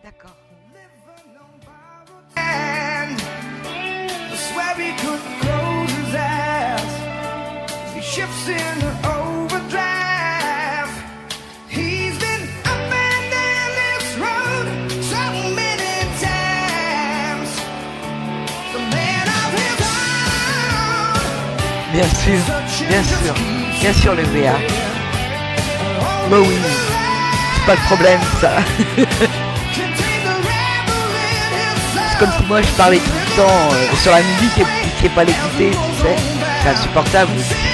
D'accord. And I swear he could close his eyes. He shifts in overdrive. He's been up and down this road so many times. The man of his own. Bien sûr le VA. Bah oui, c'est pas le problème ça. C'est comme si moi je parlais tout le temps sur la musique et vous puissiez pas l'écouter, tu sais. C'est insupportable.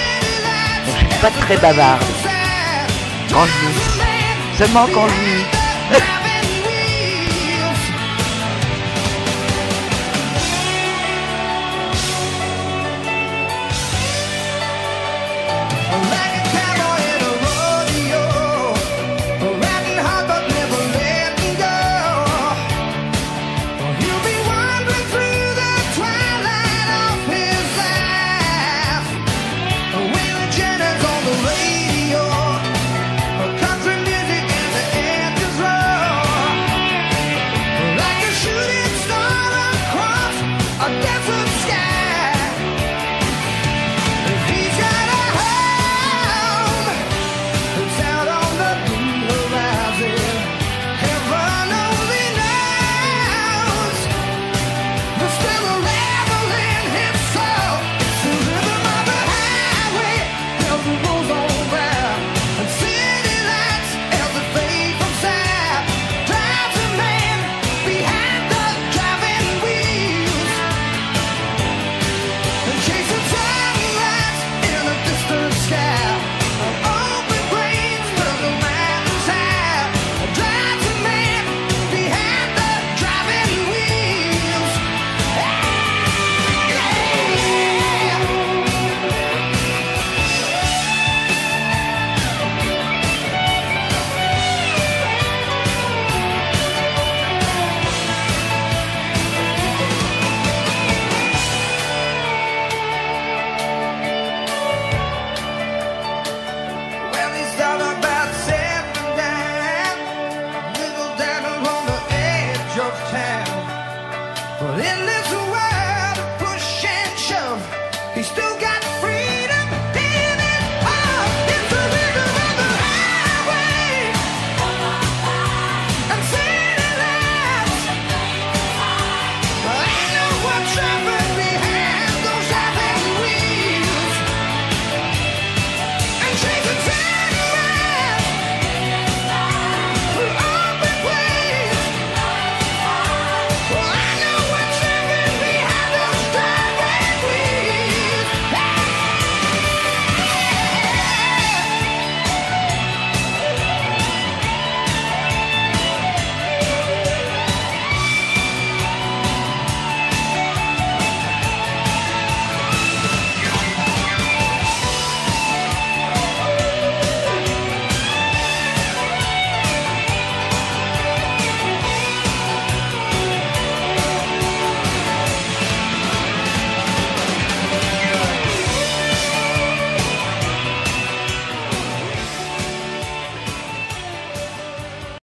Donc je suis pas très bavarde. Quand je lis. Seulement quand je lis. But in the